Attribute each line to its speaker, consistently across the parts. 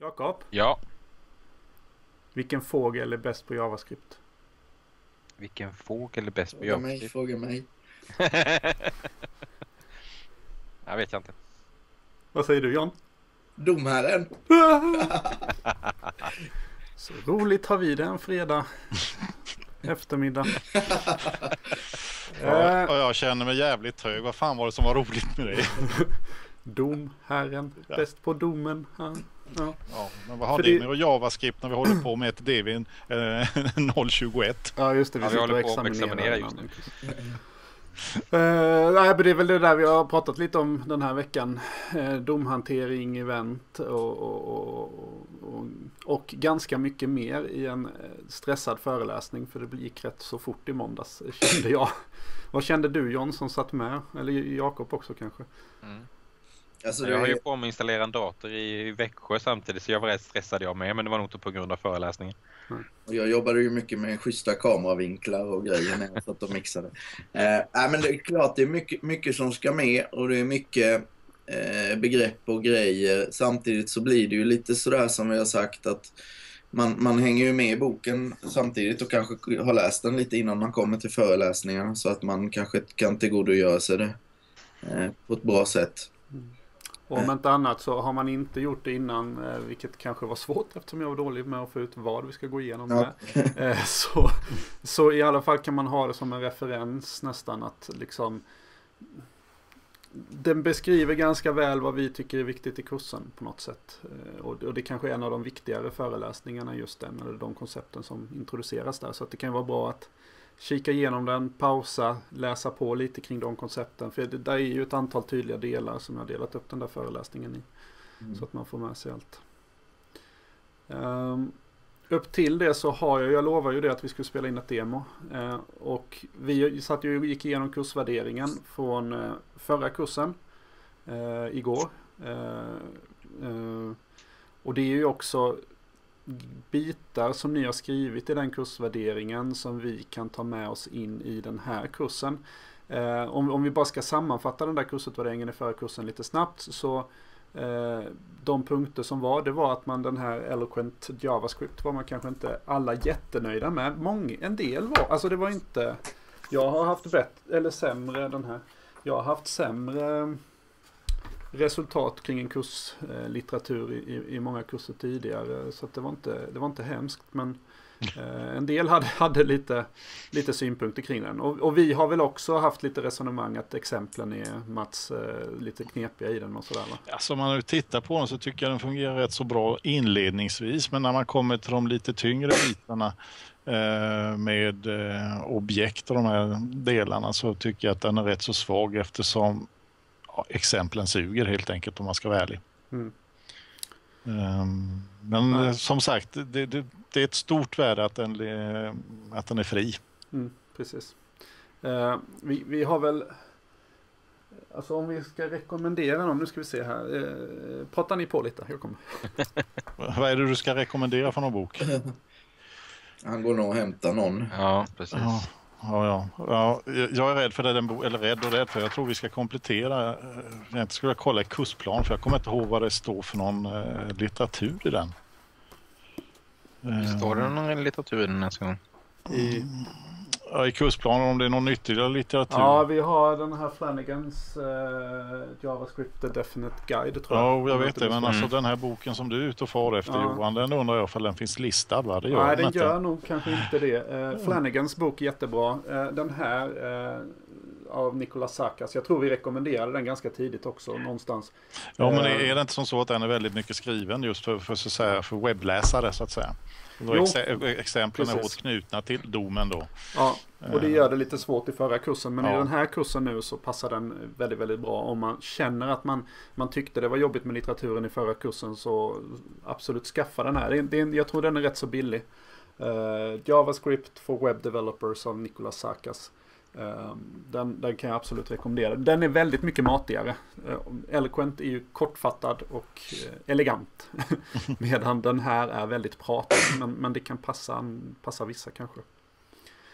Speaker 1: Jakob,
Speaker 2: Ja,
Speaker 1: vilken fågel är bäst på JavaScript?
Speaker 2: vilken fågel är bäst på
Speaker 3: Fråga mig,
Speaker 2: JavaScript?
Speaker 3: fråga mig.
Speaker 2: Jag vet jag inte.
Speaker 1: Vad säger du, John?
Speaker 3: Domherren.
Speaker 1: Så roligt har vi det en fredag eftermiddag.
Speaker 4: Och jag känner mig jävligt trög. Vad fan var det som var roligt med det?
Speaker 1: Domherren, bäst på domen. Ja.
Speaker 4: Ja, men vad har
Speaker 1: För
Speaker 4: det
Speaker 1: det-
Speaker 4: med JavaScript när vi håller på med ett DV 021?
Speaker 1: Ja, just det.
Speaker 2: Ja, vi
Speaker 1: sitter
Speaker 2: håller
Speaker 1: och
Speaker 2: på att examinera just
Speaker 1: nu.
Speaker 2: nu.
Speaker 1: Nej, men det är väl det där vi har pratat lite om den här veckan. Domhantering, event och ganska mycket mer i en stressad föreläsning. För det gick rätt så fort i måndags, kände jag. Vad kände du, John, som satt med? Eller Jakob också kanske?
Speaker 2: Mm.
Speaker 3: Alltså,
Speaker 2: Jag har ju på mig att installera en dator i Växjö samtidigt, så jag var rätt stressad jag med, men det var nog inte på grund av föreläsningen.
Speaker 3: och jag jobbade ju mycket med schyssta kameravinklar och grejer när jag satt och mixade. Men det är klart, det är mycket som ska med och det är mycket begrepp och grejer. Samtidigt så blir det ju lite sådär som vi har sagt att man hänger ju med i boken samtidigt och kanske har läst den lite innan man kommer till föreläsningarna så att man kanske kan tillgodogöra sig det på ett bra sätt.
Speaker 1: Och om inte annat så har man inte gjort det innan, vilket kanske var svårt eftersom jag var dålig med att få ut vad vi ska gå igenom
Speaker 3: Ja.
Speaker 1: med. Så i alla fall kan man ha det som en referens nästan, att liksom den beskriver ganska väl vad vi tycker är viktigt i kursen på något sätt. Och det kanske är en av de viktigare föreläsningarna, just den, eller de koncepten som introduceras där. Så att det kan vara bra att kika igenom den, pausa, läsa på lite kring de koncepten. För det där är ju ett antal tydliga delar som jag har delat upp den där föreläsningen i. Så att man får med sig allt. Upp till det så har jag lovar ju det att vi skulle spela in ett demo. Och vi satt ju och gick igenom kursvärderingen från förra kursen igår. Och det är ju också bitar som ni har skrivit i den kursvärderingen som vi kan ta med oss in i den här kursen. Om vi bara ska sammanfatta den där kursutvärderingen i förra kursen lite snabbt, så de punkter som det var att man den här Eloquent JavaScript var man kanske inte alla jättenöjda med. En del var, alltså det var inte, jag har haft jag har haft sämre resultat kring en kurslitteratur i många kurser tidigare, så att det var inte hemskt, men en del hade lite synpunkter kring den. Och vi har väl också haft lite resonemang att exemplen är Mats lite knepiga i den och sådär, va?
Speaker 4: Alltså om man nu tittar på den så tycker jag den fungerar rätt så bra inledningsvis, men när man kommer till de lite tyngre bitarna med objekt och de här delarna, så tycker jag att den är rätt så svag, eftersom exemplen suger helt enkelt, om man ska vara ärlig. Men som sagt, det är ett stort värde att den är fri.
Speaker 1: Precis. Vi har väl, alltså om vi ska rekommendera dem, nu ska vi se här. Pratar ni på lite? Jag kommer.
Speaker 4: Vad är det du ska rekommendera för någon bok?
Speaker 3: Han går nog och hämtar någon.
Speaker 2: Ja, precis.
Speaker 4: Ja, jag är rädd för det, för jag tror vi ska komplettera. Jag skulle kolla i kursplan, för jag kommer inte ihåg vad det står för någon litteratur i den.
Speaker 2: Står det någon litteratur i den nästa gång?
Speaker 4: I kursplanen, om det är någon ytterligare litteratur.
Speaker 1: Ja, vi har den här Flanagans JavaScript The Definite Guide, tror jag.
Speaker 4: Ja, jag vet det, men alltså den här boken som du är ute och far efter, Johan, den undrar jag om den finns listad, va? Det gör
Speaker 1: Nej,
Speaker 4: den
Speaker 1: den
Speaker 4: inte.
Speaker 1: gör nog kanske inte det. Flanagans bok är jättebra. Den här av Nicolas Sakas, jag tror vi rekommenderade den ganska tidigt också, någonstans.
Speaker 4: Ja, men är det inte som så att den är väldigt mycket skriven just för webbläsare, så att säga? Exemplen är hårt knutna till domen då.
Speaker 1: Ja, och det gör det lite svårt i förra kursen. Men
Speaker 4: Ja.
Speaker 1: i den här kursen nu så passar den väldigt, väldigt bra. Om man känner att man tyckte det var jobbigt med litteraturen i förra kursen, så absolut skaffa den här. Jag tror den är rätt så billig. JavaScript for Web Developers av Nicolas Sakas. Den kan jag absolut rekommendera. Den är väldigt mycket matigare. Eloquent är ju kortfattad och elegant. Medan den här är väldigt pratig. Men det kan passa vissa kanske.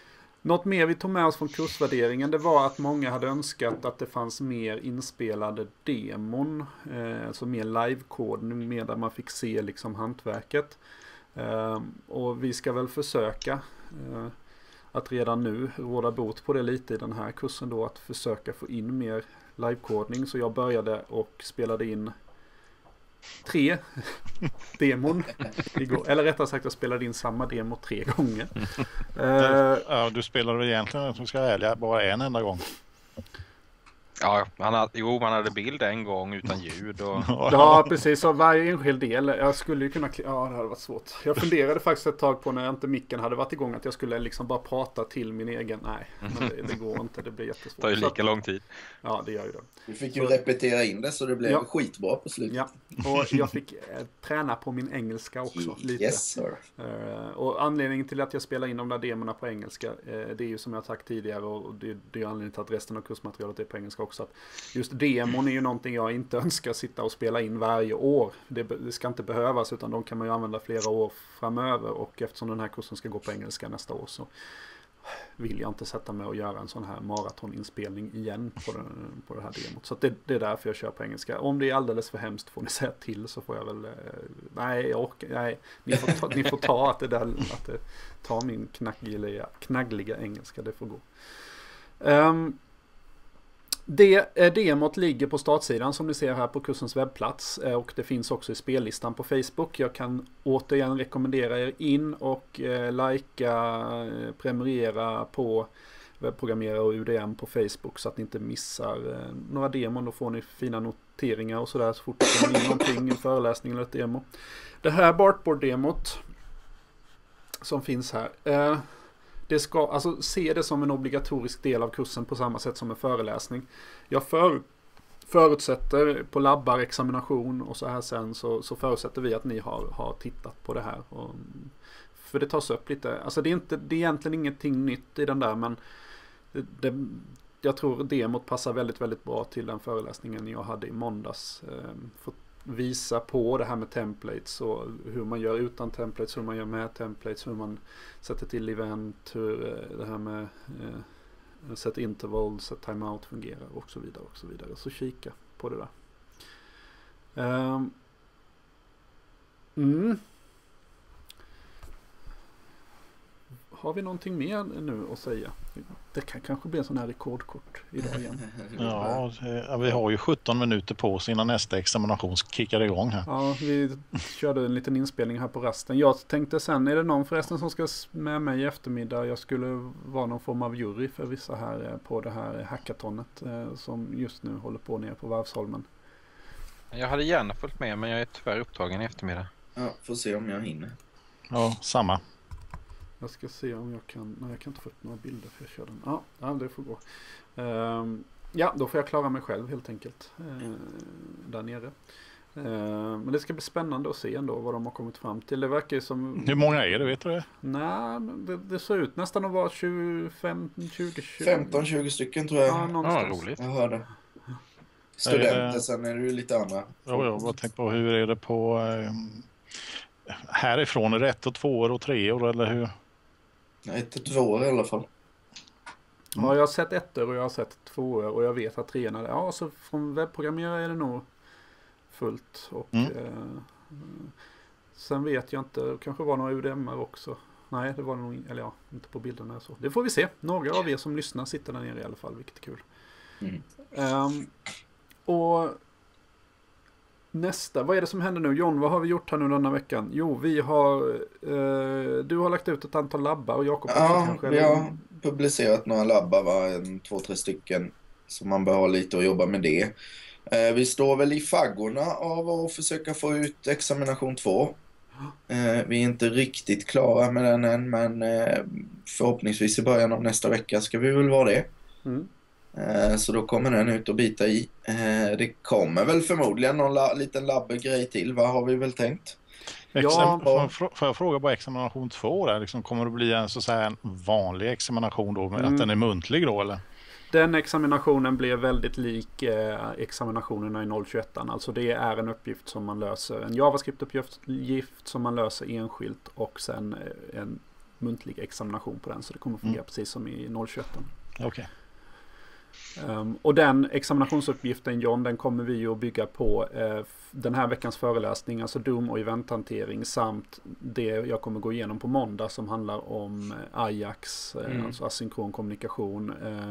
Speaker 1: Något mer vi tog med oss från kursvärderingen, det var att många hade önskat att det fanns mer inspelade demon, alltså mer livekodning, mer där man fick se liksom hantverket. Och vi ska väl försöka att redan nu råda bot på det lite i den här kursen då, att försöka få in mer livekodning. Så jag började och spelade in 3 demon igår. Eller rättare sagt, jag spelade in samma demo 3 gånger.
Speaker 4: Ja, du spelade väl egentligen, som ska ärliga, bara en enda gång.
Speaker 2: Ja, man hade bild en gång utan ljud. Och...
Speaker 1: Ja, precis. Så varje enskild del. Jag skulle ju kunna... Ja, det hade varit svårt. Jag funderade faktiskt ett tag på när inte micken hade varit igång att jag skulle liksom bara prata till min egen... Nej, men det går inte. Det blir jättesvårt.
Speaker 2: Det tar ju lika lång tid.
Speaker 1: Ja, det gör ju det.
Speaker 3: Du fick ju repetera in det så det blev skitbra på slutet.
Speaker 1: Ja, och jag fick träna på min engelska också lite.
Speaker 3: Yes, sir.
Speaker 1: Och anledningen till att jag spelar in de där demorna på engelska, det är ju som jag sagt tidigare, och det är anledningen till att resten av kursmaterialet är på engelska också, att just demon är ju någonting jag inte önskar sitta och spela in varje år. Det ska inte behövas, utan de kan man ju använda flera år framöver, och eftersom den här kursen ska gå på engelska nästa år så vill jag inte sätta mig och göra en sån här maratoninspelning igen på det här demot. Så det är därför jag kör på engelska. Om det är alldeles för hemskt får ni säga till, så får jag väl... Nej, ni får ta att det tar min knaggliga engelska, det får gå. Demot ligger på startsidan som ni ser här på kursens webbplats, och det finns också i spellistan på Facebook. Jag kan återigen rekommendera er in och likea, prenumerera på Webbprogrammerare och UDM på Facebook så att ni inte missar några demon. Då får ni fina noteringar och sådär så fort det kommer in någonting, en föreläsning eller ett demo. Det här Bartboard-demot som finns här, det ska, alltså, se det som en obligatorisk del av kursen på samma sätt som en föreläsning. Jag förutsätter på labbar, examination och så här sen, så förutsätter vi att ni har tittat på det här. För det tas upp lite, alltså det är egentligen ingenting nytt i den där, men jag tror demot passar väldigt, väldigt bra till den föreläsningen jag hade i måndags. Visa på det här med templates och hur man gör utan templates, hur man gör med templates, hur man sätter till event, hur det här med set interval, set timeout fungerar och så vidare och så vidare. Så kika på det där. Har vi någonting mer nu att säga? Det kan kanske bli en sån här rekordkort idag igen.
Speaker 4: Ja, vi har ju 17 minuter på oss innan nästa examination kickar igång här.
Speaker 1: Ja, vi körde en liten inspelning här på rasten. Jag tänkte sen, är det någon förresten som ska med mig i eftermiddag? Jag skulle vara någon form av jury för vissa här på det här hackatonet som just nu håller på nere på Varvsholmen.
Speaker 2: Jag hade gärna följt med, men jag är tyvärr upptagen i eftermiddag.
Speaker 3: Ja, får se om jag hinner.
Speaker 4: Ja, samma.
Speaker 1: Jag ska se om jag kan... Nej, jag kan inte få upp några bilder för jag kör den. Ja, det får gå. Ja, då får jag klara mig själv helt enkelt. Där nere. Men det ska bli spännande att se ändå vad de har kommit fram till. Det verkar som...
Speaker 4: Hur många är det, vet du det?
Speaker 1: Nej, det ser ut nästan att vara
Speaker 3: 15-20 stycken tror jag.
Speaker 1: Ja, någonstans.
Speaker 2: Roligt.
Speaker 3: Jag hörde. Studenter, sen är det ju lite andra.
Speaker 4: Ja, jag bara tänkte på hur är det på... härifrån, är det 1 och 2 år och 3 år eller hur?
Speaker 3: 1 och 2 år i alla fall.
Speaker 1: Ja, jag har sett 1 år och jag har sett 2 år och jag vet att 3 är... Ja, så från webbprogrammerare är det nog fullt. Och sen vet jag inte, det kanske var några UDM:ar också. Nej, det var nog, eller ja, inte på bilderna så. Det får vi se. Några av er som lyssnar sitter där nere i alla fall, vilket är kul. Och nästa, vad är det som händer nu? John, vad har vi gjort här nu denna veckan? Jo, vi har du har lagt ut ett antal labbar och Jakob
Speaker 3: kanske. Vi har publicerat några labbar, 2-3 stycken, så man bör ha lite att jobba med det. Vi står väl i faggorna av att försöka få ut examination 2. Vi är inte riktigt klara med den än, men förhoppningsvis i början av nästa vecka ska vi väl vara det. Så då kommer den ut och bita i. Det kommer väl förmodligen någon liten labbegrej till. Vad har vi väl tänkt?
Speaker 4: Får jag fråga på examination 2 där? Liksom, kommer det bli en en vanlig examination då? Att den är muntlig då eller?
Speaker 1: Den examinationen blev väldigt lik examinationerna i 021. Alltså det är en uppgift som man löser. En JavaScript-uppgift som man löser enskilt och sen en muntlig examination på den, så det kommer fungera precis som i 021.
Speaker 4: Okej.
Speaker 1: Och den examinationsuppgiften, John, den kommer vi att bygga på den här veckans föreläsning, alltså Doom och eventhantering, samt det jag kommer gå igenom på måndag som handlar om Ajax, alltså asynkron kommunikation,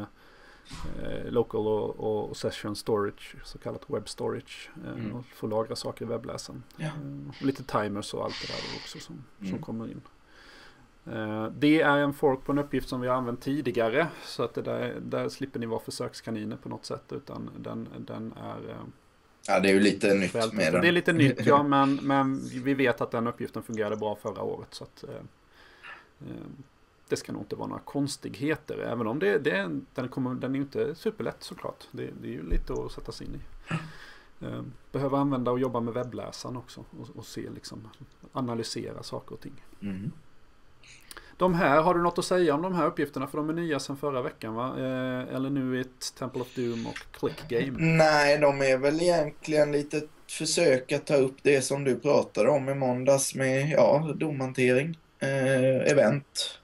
Speaker 1: local och session storage, så kallat web storage, och få lagra saker i webbläsaren. Lite timers och allt det där också som kommer in. Det är en fork på en uppgift som vi har använt tidigare, så att där slipper ni vara försökskaniner på något sätt, utan den är...
Speaker 3: Ja, det är ju lite nytt med den.
Speaker 1: Det är lite nytt, ja, men vi vet att den uppgiften fungerade bra förra året, så att det ska nog inte vara några konstigheter, även om den är inte superlätt såklart. Det är ju lite att sätta sig in i. Behöver använda och jobba med webbläsaren också och se, liksom, analysera saker och ting. Har du något att säga om de här uppgifterna? För de är nya sedan förra veckan, va? Eller nu i Temple of Doom och Click Game?
Speaker 3: Nej, de är väl egentligen lite ett försök att ta upp det som du pratade om i måndags med domhantering, event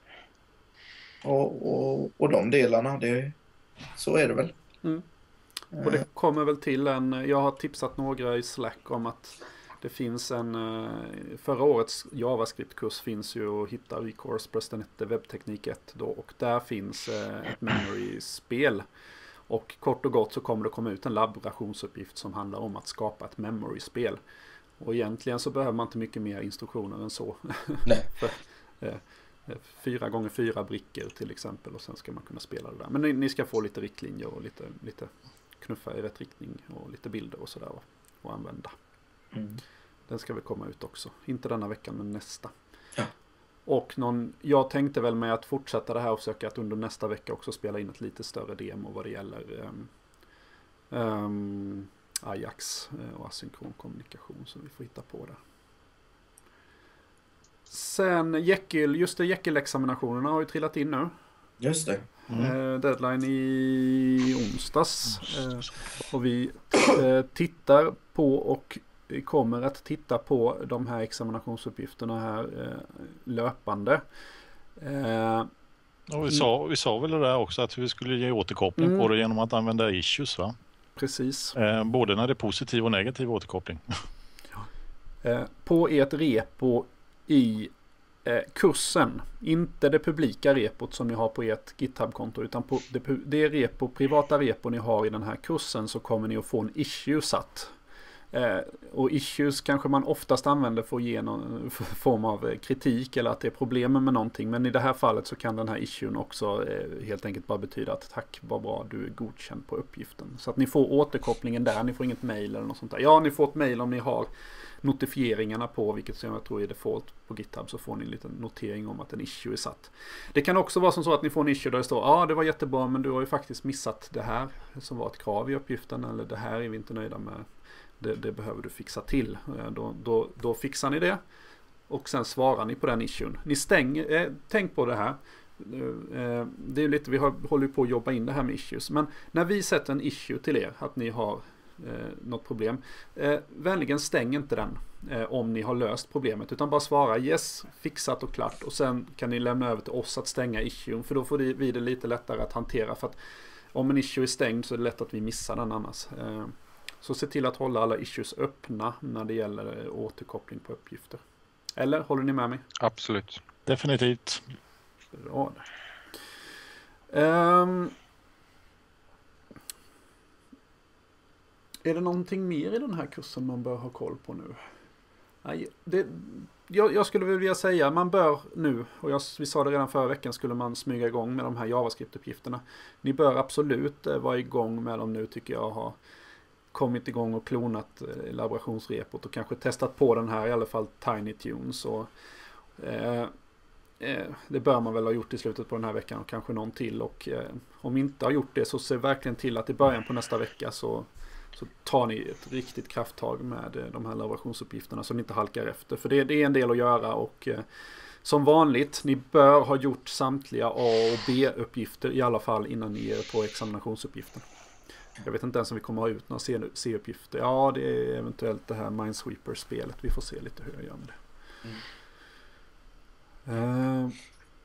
Speaker 3: och de delarna. Så är det väl.
Speaker 1: Och det kommer väl till jag har tipsat några i Slack om att det finns förra årets JavaScript-kurs finns ju att hitta i Course Prestanette webbteknik 1 då, och där finns ett memory-spel. Och kort och gott så kommer det komma ut en laborationsuppgift som handlar om att skapa ett memory-spel. Och egentligen så behöver man inte mycket mer instruktioner än så.
Speaker 3: Nej.
Speaker 1: 4x4 brickor till exempel, och sen ska man kunna spela det där. Men ni ska få lite riktlinjer och lite knuffa i rätt riktning och lite bilder och sådär och använda. Den ska väl komma ut också. Inte denna veckan, men nästa.
Speaker 3: Ja.
Speaker 1: Och jag tänkte väl med att fortsätta det här och försöka att under nästa vecka också spela in ett lite större demo vad det gäller Ajax och asynkron kommunikation, som vi får hitta på där. Sen Jekyll-examinationerna har ju trillat in nu.
Speaker 3: Just det.
Speaker 1: Deadline i onsdags. Och vi tittar på och kommer att titta på de här examinationsuppgifterna här löpande.
Speaker 4: Och vi sa väl det där också, att vi skulle ge återkoppling på det genom att använda issues, va?
Speaker 1: Precis.
Speaker 4: Både när det är positiv och negativ återkoppling.
Speaker 1: På ert repo i kursen, inte det publika repot som ni har på ert GitHub-konto, utan på det privata repo ni har i den här kursen, så kommer ni att få en issue satt. Och issues kanske man oftast använder för att ge någon form av kritik eller att det är problem med någonting, men i det här fallet så kan den här issuen också helt enkelt bara betyda att tack, vad bra, du är godkänd på uppgiften. Så att ni får återkopplingen där, ni får inget mail eller något sånt där. Ja, ni får ett mail om ni har notifieringarna på, vilket som jag tror är default på GitHub, så får ni en liten notering om att en issue är satt. Det kan också vara som så att ni får en issue där det står det var jättebra, men du har ju faktiskt missat det här som var ett krav i uppgiften, eller det här är vi inte nöjda med. Det behöver du fixa till. Då fixar ni det. Och sen svarar ni på den issuen. Ni tänk på det här. Det är lite, vi håller på att jobba in det här med issues. Men när vi sätter en issue till er, att ni har något problem, vänligen stäng inte den om ni har löst problemet, utan bara svara yes, fixat och klart, och sen kan ni lämna över till oss att stänga issuen, för då får vi det lite lättare att hantera, för att om en issue är stängd så är det lätt att vi missar den annars. Så se till att hålla alla issues öppna när det gäller återkoppling på uppgifter. Eller håller ni med mig?
Speaker 2: Absolut.
Speaker 4: Definitivt.
Speaker 1: Bra. Är det någonting mer i den här kursen man bör ha koll på nu? Nej, jag skulle vilja säga man bör nu, och vi sa det redan förra veckan, skulle man smyga igång med de här JavaScript-uppgifterna. Ni bör absolut vara igång med dem nu, tycker jag, har kommit igång och klonat laborationsrepot och kanske testat på den här, i alla fall Tiny Tunes. Och, det bör man väl ha gjort i slutet på den här veckan och kanske någon till. Och om inte har gjort det, så se verkligen till att i början på nästa vecka så tar ni ett riktigt krafttag med de här laborationsuppgifterna så ni inte halkar efter. För det är en del att göra, och som vanligt, ni bör ha gjort samtliga A- och B-uppgifter i alla fall innan ni är på examinationsuppgiften. Jag vet inte ens om vi kommer ha ut några C-uppgifter. Ja, det är eventuellt det här Minesweeper-spelet. Vi får se lite hur jag gör med det.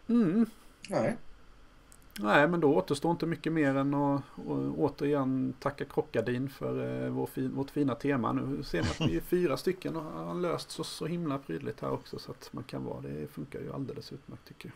Speaker 1: Nej, men då återstår inte mycket mer än att återigen tacka Krockadin för vårt fina tema. Nu ser ni att vi är 4 stycken och har löst så himla prydligt här också, så att man kan vara det. Det funkar ju alldeles utmärkt, tycker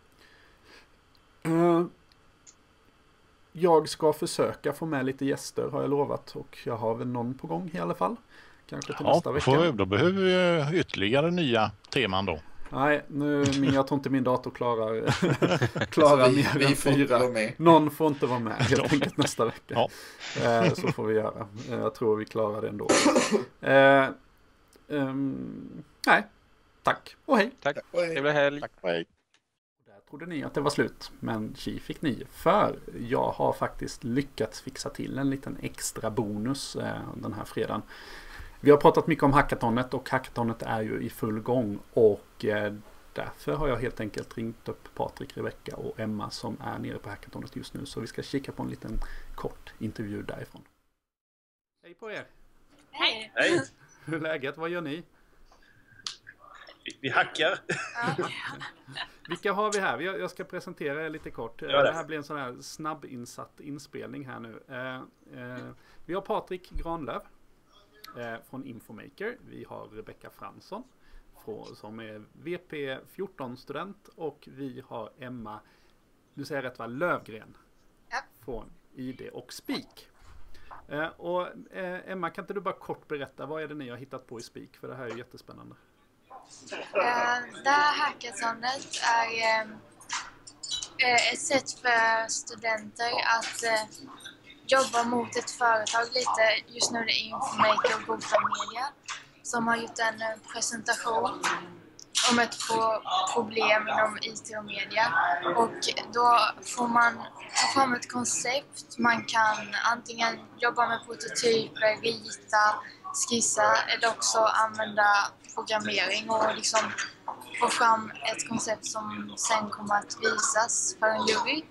Speaker 1: jag. Jag ska försöka få med lite gäster, har jag lovat, och jag har väl någon på gång i alla fall. Kanske till nästa vecka.
Speaker 4: Då behöver vi ytterligare nya teman då.
Speaker 1: Nej, jag tror inte min dator klarar mer än 4. Någon får inte vara med helt enkelt nästa vecka. Ja. Så får vi göra. Jag tror vi klarar det ändå. Nej, tack och hej.
Speaker 2: Tack, trevlig helg.
Speaker 4: Tack och hej.
Speaker 1: Där trodde ni att det var slut, men tji fick ni. För jag har faktiskt lyckats fixa till en liten extra bonus den här fredagen. Vi har pratat mycket om hackatonet, och hackatonet är ju i full gång, och därför har jag helt enkelt ringt upp Patrik, Rebecka och Emma som är nere på hackatonet just nu, så vi ska kika på en liten kort intervju därifrån. Hej på er!
Speaker 5: Hej!
Speaker 6: Hej!
Speaker 1: Hur är läget? Vad gör ni?
Speaker 6: Vi hackar.
Speaker 1: Vilka har vi här? Jag ska presentera er lite kort. Det här blir en sån här snabbinsatt inspelning här nu. Vi har Patrik Granlöf från Infomaker. Vi har Rebecka Fransson som är VP14-student, och vi har Emma, du säger rätt va, Lövgren från ID och Speak. Emma, kan inte du bara kort berätta, vad är det ni har hittat på i Speak? För det här är jättespännande.
Speaker 5: Det här hackatonet är ett sätt för studenter att jobba mot ett företag lite. Just nu är det Infomaker och Gotham Media som har gjort en presentation om ett problem inom IT och media. Och då får man ta fram ett koncept. Man kan antingen jobba med prototyper, rita, skissa, eller också använda programmering och liksom få fram ett koncept som sen kommer att visas för en jury.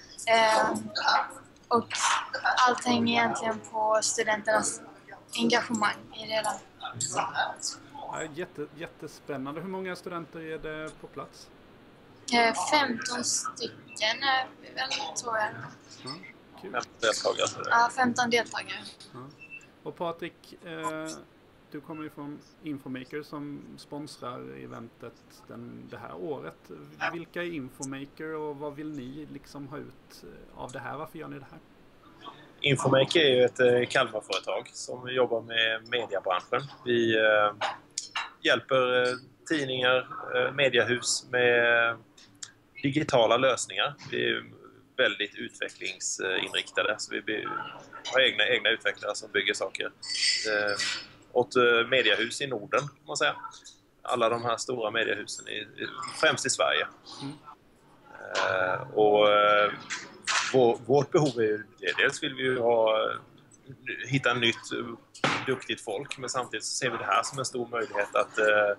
Speaker 5: Och allt hänger egentligen på studenternas engagemang i det hela.
Speaker 1: Jättespännande. Hur många studenter är det på plats?
Speaker 5: 15 stycken är vi väl, tror jag.
Speaker 1: Kul.
Speaker 6: 15 deltagare.
Speaker 5: Ja, 15 deltagare.
Speaker 1: Och Patrik, du kommer ju från Infomaker som sponsrar eventet det här året. Vilka är Infomaker och vad vill ni liksom ha ut av det här? Varför gör ni det här?
Speaker 6: Infomaker är ju ett Kalmarföretag som jobbar med mediebranschen. Vi hjälper tidningar, mediehus med digitala lösningar. Vi är väldigt utvecklingsinriktade, så vi har egna utvecklare som bygger saker åt mediehus i Norden, kan man säga. Alla de här stora mediehusen främst i Sverige. Och vårt behov är ju, dels vill vi ju hitta nytt duktigt folk, men samtidigt så ser vi det här som en stor möjlighet att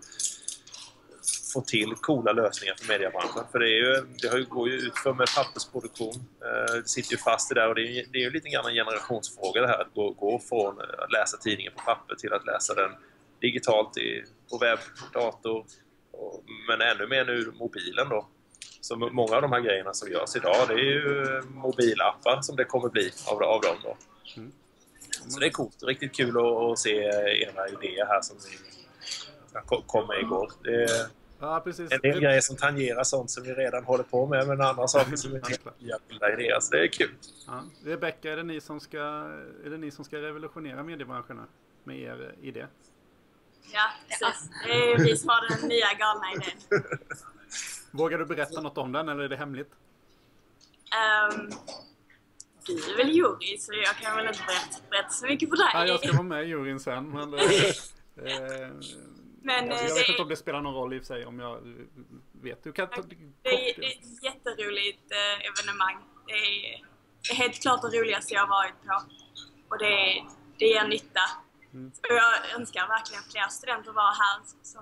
Speaker 6: få till coola lösningar för mediebranschen. För det går ju ut för med pappersproduktion. Det sitter ju fast det där, och det är ju lite grann en generationsfråga det här. Att gå från att läsa tidningen på papper till att läsa den digitalt på webb, dator, men ännu mer nu mobilen då. Så många av de här grejerna som görs idag, det är ju mobilappar som det kommer bli av dem då. Så det är coolt, riktigt kul att se era idéer här som kom med igår. Det är en del grejer som tangerar sånt som vi redan håller på med, men andra saker som är nya idéer, så det är kul.
Speaker 1: Ja. Rebecka, är det ni som ska revolutionera mediebranscherna med er idé?
Speaker 7: Ja, precis. Det är vi som har den nya galna idén.
Speaker 1: Vågar du berätta något om den, eller är det hemligt?
Speaker 7: Du är väl jury, så jag kan väl inte berätta så mycket för dig.
Speaker 1: Ja, jag ska vara med i juryn sen. Men jag vet inte om det spelar någon roll i sig, om jag vet. Du kan
Speaker 7: det är ett jätteroligt evenemang. Det är helt klart det roligaste jag har varit på. Och det ger nytta. Och jag önskar verkligen fler studenter var här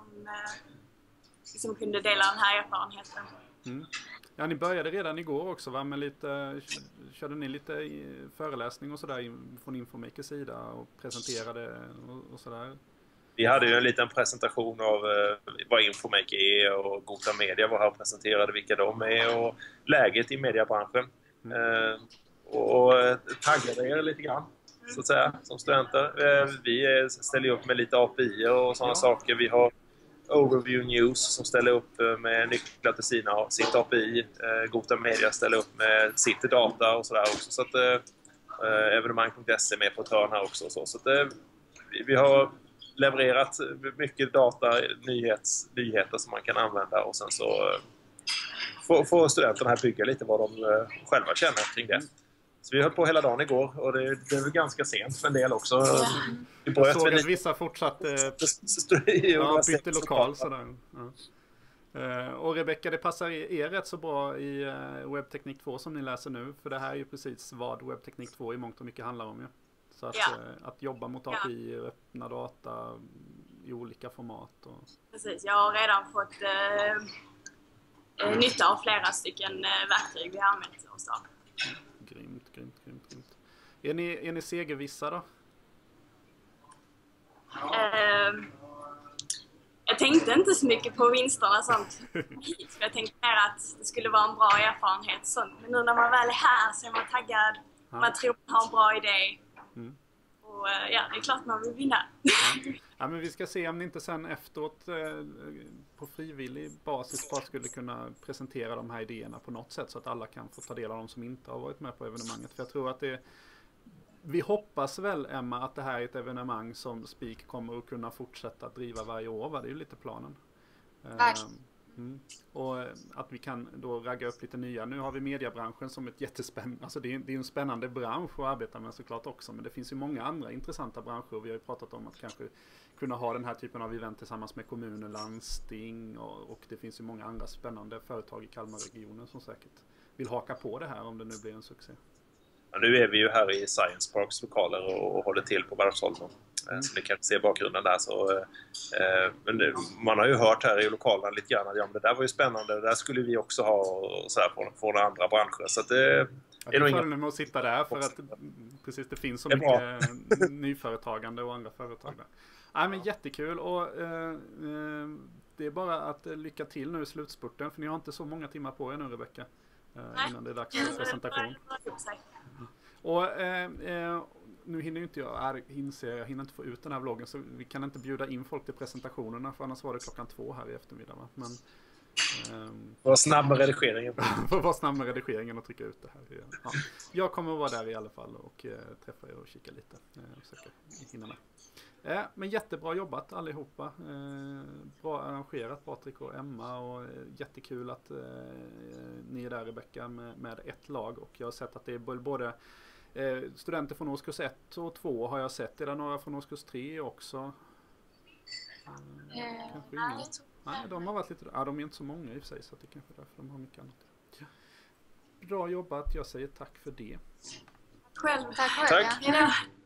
Speaker 7: som kunde dela den här erfarenheten.
Speaker 1: Ja, ni började redan igår också, va? Med körde ni lite föreläsning och sådär från Infomakers sida och presenterade och sådär?
Speaker 6: Vi hade ju en liten presentation av vad Infomake är, och Gota Media var här och presenterade vilka de är och läget i mediebranschen. Och taggade er lite grann, så att säga, som studenter. Vi ställer upp med lite API och sådana saker. Vi har Overview News som ställer upp med nycklar till sitt API. Gota Media ställer upp med sitt data och sådär också. Så att evenemang.se är med på ett hörn här också. Så att vi har levererat mycket data, nyheter som man kan använda, och sen så får studenterna här bygga lite vad de själva känner kring det. Så vi höll på hela dagen igår, och det är väl ganska sent för en del också.
Speaker 1: Jag såg att vissa fortsatte bytte lokal sådär. Och Rebecka, det passar er rätt så bra i Webbteknik 2 som ni läser nu, för det här är ju precis vad Webbteknik 2 i mångt och mycket handlar om ju. Så att jobba mot API, öppna data i olika format.
Speaker 7: Precis, jag har redan fått nytta av flera stycken verktyg vi har använt oss av.
Speaker 1: Grymt. Är ni segervissa då?
Speaker 7: Jag tänkte inte så mycket på vinsterna och sånt. Jag tänkte mer att det skulle vara en bra erfarenhet och sånt. Men nu när man väl är här så är man taggad. Man tror man har en bra idé. Och det är klart man vill vinna.
Speaker 1: Ja, men vi ska se om ni inte sen efteråt på frivillig basis bara skulle kunna presentera de här idéerna på något sätt så att alla kan få ta del av dem som inte har varit med på evenemanget. För jag tror att vi hoppas väl, Emma, att det här är ett evenemang som Speak kommer att kunna fortsätta att driva varje år, va? Det är ju lite planen. Och att vi kan då ragga upp lite nya. Nu har vi mediebranschen som ett jättespännande, alltså det är en spännande bransch att arbeta med såklart också, men det finns ju många andra intressanta branscher. Vi har ju pratat om att kanske kunna ha den här typen av event tillsammans med kommuner, landsting och det finns ju många andra spännande företag i Kalmarregionen som säkert vill haka på det här om det nu blir en succé.
Speaker 6: Ja, nu är vi ju här i Science Parks lokaler och håller till på Varvsholmen. Så ni kan se bakgrunden där. Men man har ju hört här i lokalerna lite grann att det där var ju spännande. Det där skulle vi också ha och så här från andra branscher. Så att det är nog
Speaker 1: inga... med att sitta där för att precis det finns så mycket nyföretagande och andra företag där. Nej, men jättekul, och det är bara att lycka till nu i slutspurten, för ni har inte så många timmar på er nu, Rebecka, innan det är dags för presentation. Och nu hinner ju inte jag hinner inte få ut den här vloggen, så vi kan inte bjuda in folk till presentationerna, för annars var det 2:00 här i eftermiddag, va? Men
Speaker 6: var snabb med redigeringen.
Speaker 1: Var snabb med redigeringen och trycka ut det här. Ja. Jag kommer att vara där i alla fall och träffa er och kika lite. Försöka hinna med. Men jättebra jobbat allihopa. Bra arrangerat, Patrik och Emma, och jättekul att ni är där, Rebecka, med ett lag, och jag har sett att det är både studenter från årskurs 1 och 2 har jag sett. Är det några från årskurs 3 också? Nej, de har varit lite... Ja, de är inte så många i och för sig, så det är kanske därför de har mycket annat. Ja. Bra jobbat, jag säger tack för det.
Speaker 7: Själv.
Speaker 5: Tack.